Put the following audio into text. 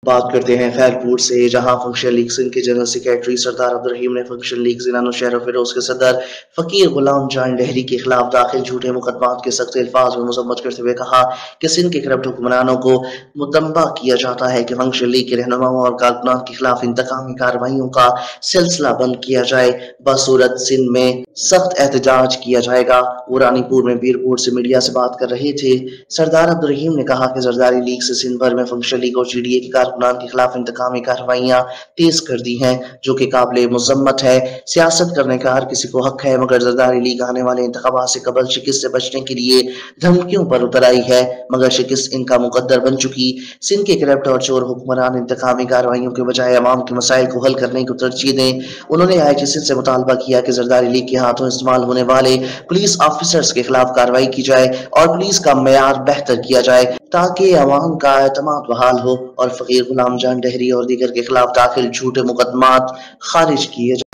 बात करते हैं खैरपुर से, जहां फंक्शन लीग सिंध के जनरल सेक्रेटरी सरदार अब्दुल रहीम ने फंक्शन लीग जिला नौशहर और फिरोज के सदर फकीर गुलाम जान लहरी के खिलाफ दाखिल झूठे मुकदमात के सख्त अल्फाज में मजम्मत करते हुए कहा कि सिंध के करप्ट हुक्मरानों को मुतम्बा किया जाता है कि फंक्शन लीग के रहनुमाओं और कारकुनान के खिलाफ इंतकामी कार्रवाइयों का सिलसिला बंद किया जाए, बसूरत सिंध में सख्त एहतजाज किया जाएगा। वो रानीपुर में पीरपुर से मीडिया से बात कर रहे थे। सरदार अब्दुल रहीम ने कहा कि जरदारी लीग से सिंध भर में फंक्शन लीग और जीडीए के कारकुनान के खिलाफ इंतकामी कार्रवाइयां तेज कर दी हैं, जो कि काबिल मुजम्मत है। सियासत करने का हर किसी को हक है, मगर जरदारी लीग आने वाले इंतखाबात से कबल शिकस्त से बचने के लिए धमकियों पर उतर आई है, मगर शिकस्त इनका मुकद्दर बन चुकी। सिंध के करप्ट और चोर हुक्मरान इंतकामी कार्रवाइयों के बजाय अवाम के मसाइल को हल करने को तरजीह दें। उन्होंने आई सिंध से मुतालबा किया कि जरदारी लीग के हाथों इस्तेमाल होने वाले पुलिस ऑफिसर्स के खिलाफ कार्रवाई की जाए और पुलिस का मेयार बेहतर किया जाए, ताकि अवाम का एतमाद बहाल हो और फकीर गुलाम जान लहरी और दीगर के खिलाफ दाखिल झूठे मुकदमात खारिज किए